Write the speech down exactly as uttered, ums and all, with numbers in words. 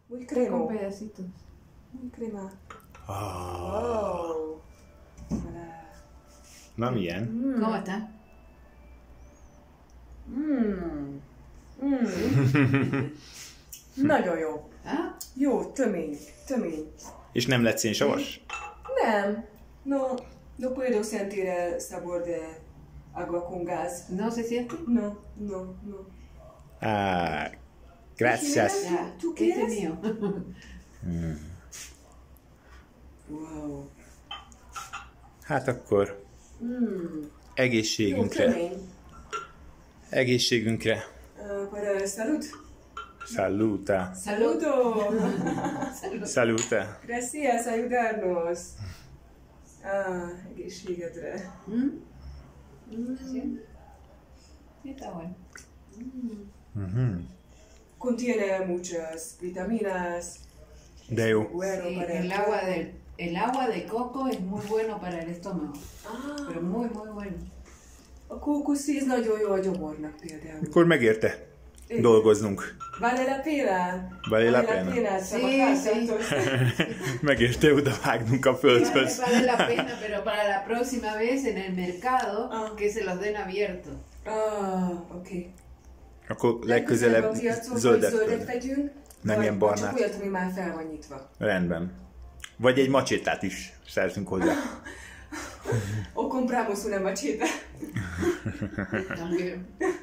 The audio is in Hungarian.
Muy Con cremo. pedacitos. Muy crema. Ah, Oh. Voilà. na milyen? Mm. ¿Cómo está? Mm. Mm. Nagyon jó. ¿Ah? Jó, tömény. Tömény. És nem lett szénsavas? Nem. No, no puedo sentir el sabor de agua con gas. ¿No se siente? No, no, no. Ah, gracias. Ya, ¿Tú este quieres? es mío. Wow. Hát akkor Mm. Jó, egészségünkre. tömény. Egészségünkre. Uh, para salud. Saluta. Saludo. Saluta. Gracias, ayudarnos. Ah, egészségedre. ¿Mm? ¿Sí? Sí, está bueno. Mhm. Contiene muchas vitaminas. De jó. Bueno Sí, para el agua del el agua de coco es muy bueno para el estómago, Ah, pero muy muy bueno. a kókuszíz nagyon jó a gyomornak például. Akkor megérte dolgoznunk. Vale la pena. Vale la pena. Sí, Sí, sí. sí. Megérte odavágnunk a földhöz. Vale la pena, pero para la próxima vez en el mercado Ah. que se los den abiertos. Ah, oké. Okay. Akkor legközelebb a piacon, hogy zöldet. zöldet vegyünk, Nem vagy ilyen vagy barnát. csak olyat, ami már fel van nyitva. Rendben. Vagy egy macsétát is szerzünk hozzá. O compramos una macheta. También.